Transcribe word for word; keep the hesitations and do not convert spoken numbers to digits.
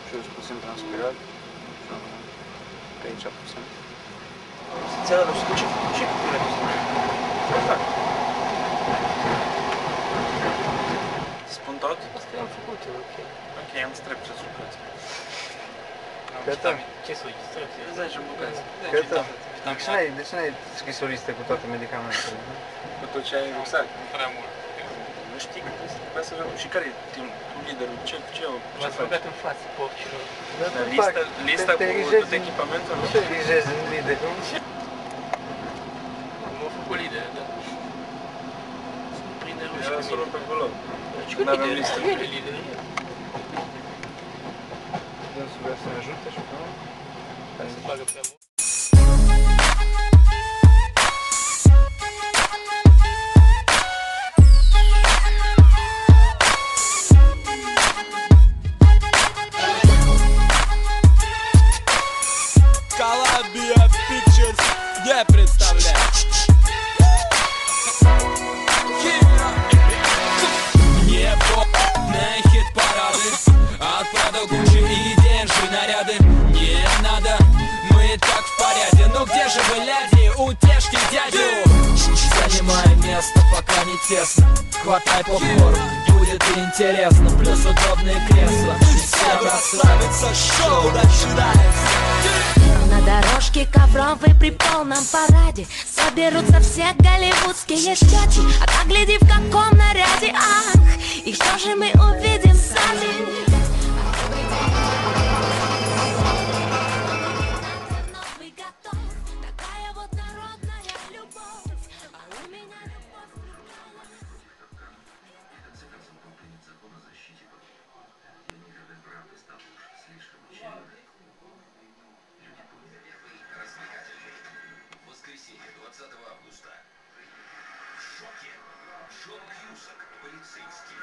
Și eu sunt puțin transpirat. Pe aici puțin. Ți-a adus cu ce? Ce cu tine tu spune? Ce fac? Spun tot? Asta am făcut eu, ok. Ok, am strep ce lucrăți. Gata. Ce să uiți? Îți ce bucăți. Gata. De ce n-ai, de ce n-ai scris o listă cu toate medicamentele? Cu tot ce ai în rucsac. Prea mult. Nu știi că trebuie să vedem. Și care e tu liderul? Ce, ce, ce M-ați rugat în față, porcilor. Dar lista, lista cu tot echipamentul? Nu te erijezi în lider. M-a făcut lider, da. Sunt prinde ruși Era pe să o luăm mine. pe acolo. Ce cu N-avem lider? listă. El e lider, el. Dânsul vrea să ne ajute și pe noi? Ca să facă prea mult. Columbia Pictures не представляет. Непонятные хит-парады от Prada, Gucci и Денжи наряды. Не надо, мы и так в порядке. Ну где же вы, ляди, утешьте дядю? Занимай место, пока не тесно. Хватай попкорн, будет интересно. Плюс удобные кресла. Всем расслабиться, шоу начинается. На дорожке ковровой при полном параде соберутся все голливудские тети. А так гляди, в каком наряде, ах, и что же мы увидим сами? Воскресенье, двадцатого августа. В шоке. Джон Кьюсак, полицейский.